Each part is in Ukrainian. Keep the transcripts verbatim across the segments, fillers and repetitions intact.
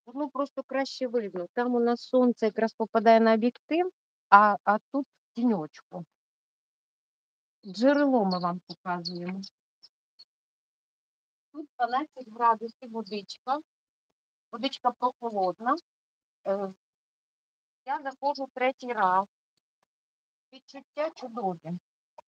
Ну, просто краще видно. Там у нас сонце якраз попадає на об'єктив, а, а тут в тіньочку. Джерело ми вам показуємо. Тут дванадцять градусів водичка. Водичка прохолодна. Е, Я заходжу третій раз. Відчуття чудові.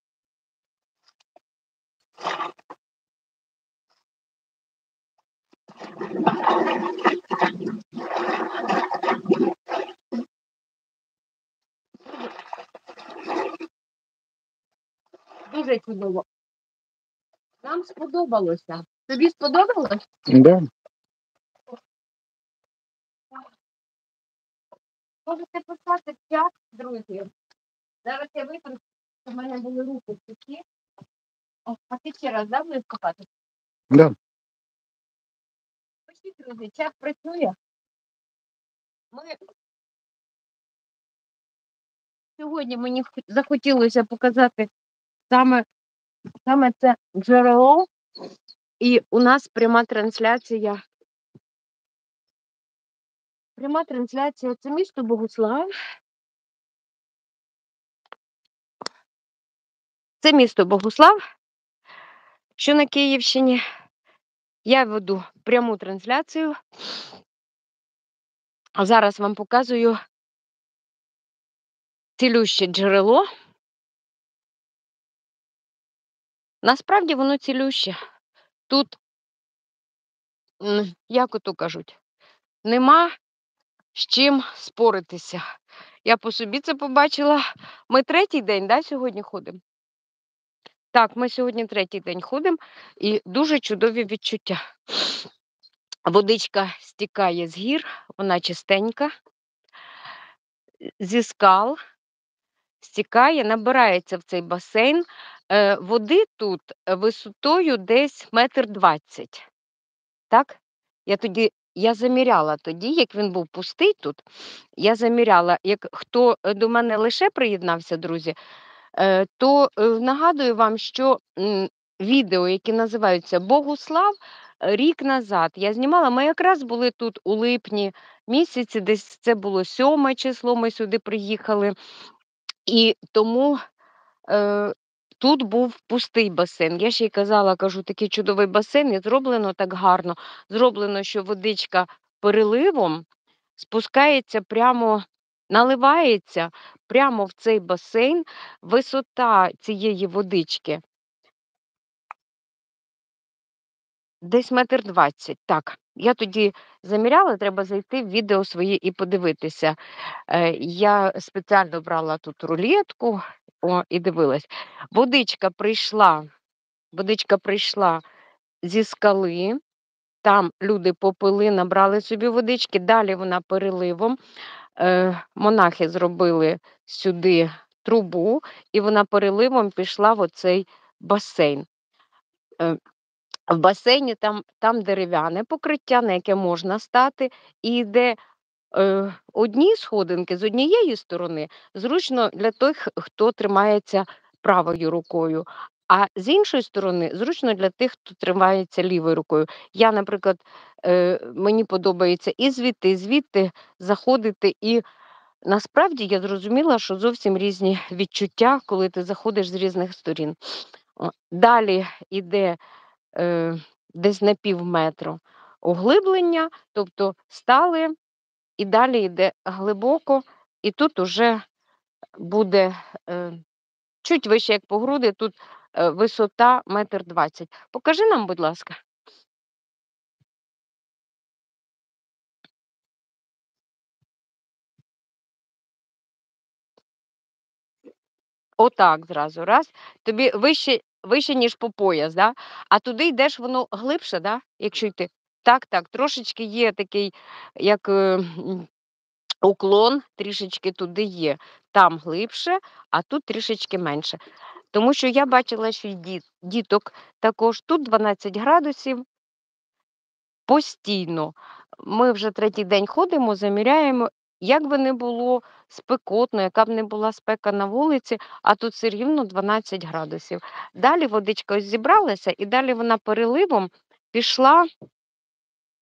Дуже чудово. Нам сподобалося. Тобі сподобалось? Да. Можете писати в чат, друзі. Зараз я витру, щоб в мене були руки сухі. О, а ти ще раз, да, будеш копати? Да. Пишіть, друзі, чат працює. Ми... Сьогодні мені х- захотілося показати саме, саме це джерело. І у нас пряма трансляція. Пряма трансляція це місто Богуслав. Це місто Богуслав, що на Київщині. Я веду пряму трансляцію. А зараз вам показую цілюще джерело. Насправді воно цілюще. Тут, м, як ото кажуть, нема з чим споритися. Я по собі це побачила. Ми третій день, да, сьогодні ходимо? Так, ми сьогодні третій день ходимо і дуже чудові відчуття. Водичка стікає з гір, вона чистенька, зі скал стікає, набирається в цей басейн. Е, Води тут висотою десь метр двадцять. Так? Я тоді, я заміряла тоді, як він був пустий тут, я заміряла, як хто е, до мене лише приєднався, друзі, е, то е, нагадую вам, що м, відео, які називаються Богуслав, е, рік назад я знімала, ми якраз були тут у липні місяці, десь це було сьоме число, ми сюди приїхали, і тому е, тут був пустий басейн. Я ще й казала, кажу, такий чудовий басейн, і зроблено так гарно. Зроблено, що водичка переливом спускається прямо, наливається прямо в цей басейн. Висота цієї водички десь метр двадцять. Так, я тоді заміряла, треба зайти в відео своє і подивитися. Е, Я спеціально брала тут рулетку, о, і дивилась. Водичка прийшла, водичка прийшла зі скали. Там люди попили, набрали собі водички, далі вона переливом. Е, монахи зробили сюди трубу, і вона переливом пішла в оцей басейн. Е, в басейні там, там дерев'яне покриття, на яке можна стати, і йде е, одні сходинки з однієї сторони зручно для тих, хто тримається правою рукою, а з іншої сторони зручно для тих, хто тримається лівою рукою. Я, наприклад, е, мені подобається і звідти, і звідти заходити. І насправді я зрозуміла, що зовсім різні відчуття, коли ти заходиш з різних сторін. О, Далі йде е, десь на пів метру углиблення, тобто стали і далі йде глибоко, і тут уже буде е, чуть вище, як по груди, тут е, висота метр двадцять. Покажи нам, будь ласка. Отак зразу, раз. Тобі вище, вище, ніж по пояс, да? А туди йдеш, воно глибше, да? Якщо йти. Так, так, трошечки є такий, як е, м, уклон, трішечки туди є. Там глибше, а тут трішечки менше. Тому що я бачила, що й діт, діток також тут дванадцять градусів постійно. Ми вже третій день ходимо, заміряємо. Як би не було спекотно, яка б не була спека на вулиці, а тут все рівно дванадцять градусів. Далі водичка ось зібралася, і далі вона переливом пішла